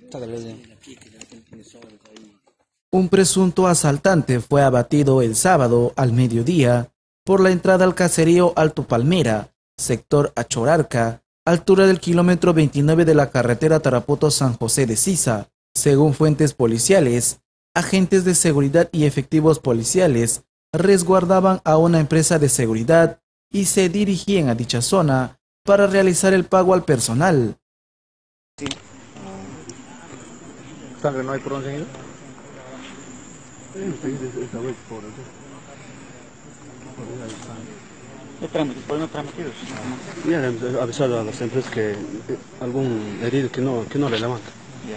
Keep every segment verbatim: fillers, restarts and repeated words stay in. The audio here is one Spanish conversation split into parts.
Un presunto asaltante fue abatido el sábado al mediodía por la entrada al caserío Alto Palmera, sector Achorarca, altura del kilómetro veintinueve de la carretera Tarapoto-San José de Sisa. Según fuentes policiales, agentes de seguridad y efectivos policiales resguardaban a una empresa de seguridad y se dirigían a dicha zona para realizar el pago al personal. Sí. ¿Sangre no hay por dónde ir? Ya he avisado a las empresas que algún herido que no, que no le levanta.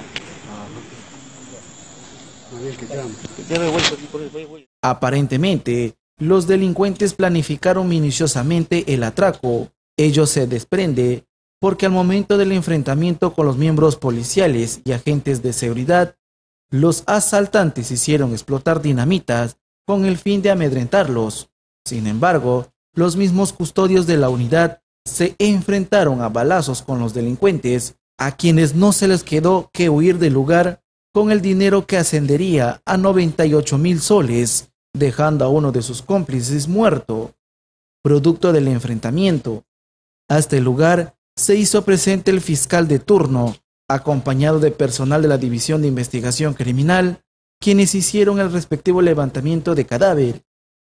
Aparentemente, los delincuentes planificaron minuciosamente el atraco. Ello se desprende porque al momento del enfrentamiento con los miembros policiales y agentes de seguridad, los asaltantes hicieron explotar dinamitas con el fin de amedrentarlos. Sin embargo, los mismos custodios de la unidad se enfrentaron a balazos con los delincuentes, a quienes no se les quedó que huir del lugar con el dinero que ascendería a noventa y ocho mil soles, dejando a uno de sus cómplices muerto. Producto del enfrentamiento, hasta el lugar se hizo presente el fiscal de turno, acompañado de personal de la División de Investigación Criminal, quienes hicieron el respectivo levantamiento de cadáver.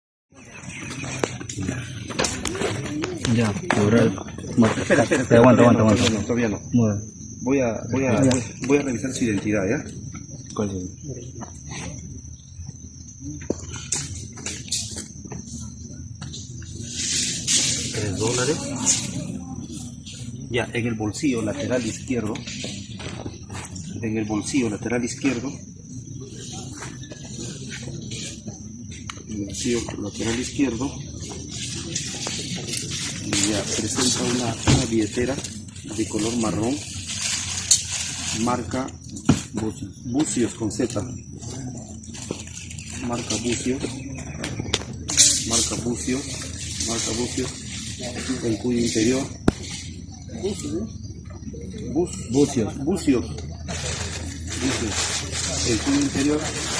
Ya, ahora... Espera, espera, espera, aguanta, aguanta, aguanta. No, todavía no. Voy a, voy a, voy, voy a revisar su identidad, ¿ya? ¿Cuál es? Tres dólares. Ya, en el bolsillo lateral izquierdo. En el bolsillo lateral izquierdo. En el bolsillo lateral izquierdo. Ya, presenta una, una billetera de color marrón. Marca Bucios con Z. Marca Bucios. Marca Bucios. Marca Bucios. En cuyo interior. Bus, Bucios. Bucios. Bucios. En cuyo interior.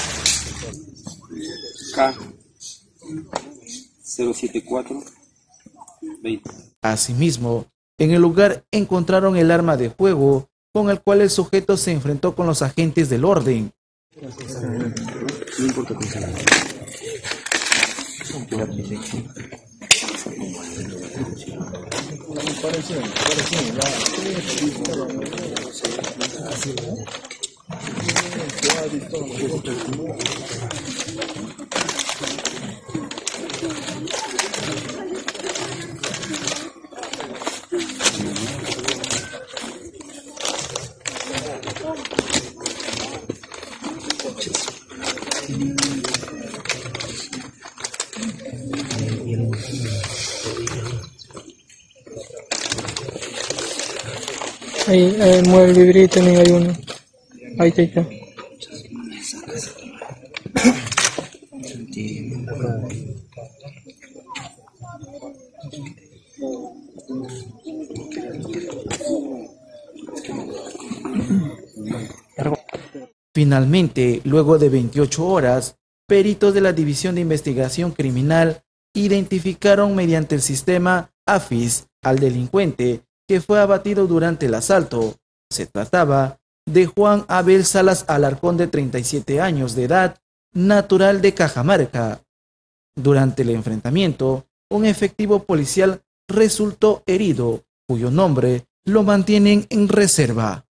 K cero siete cuatro veinte. Asimismo, en el lugar encontraron el arma de fuego con el cual el sujeto se enfrentó con los agentes del orden. No importa qué sea. Ahí, ahí mueve el librito, también hay uno. Ahí está, ahí está. Finalmente, luego de veintiocho horas, peritos de la División de Investigación Criminal identificaron mediante el sistema AFIS al delincuente que fue abatido durante el asalto. Se trataba de Juan Abel Salas Alarcón, de treinta y siete años de edad, natural de Cajamarca. Durante el enfrentamiento, un efectivo policial resultó herido, cuyo nombre lo mantienen en reserva.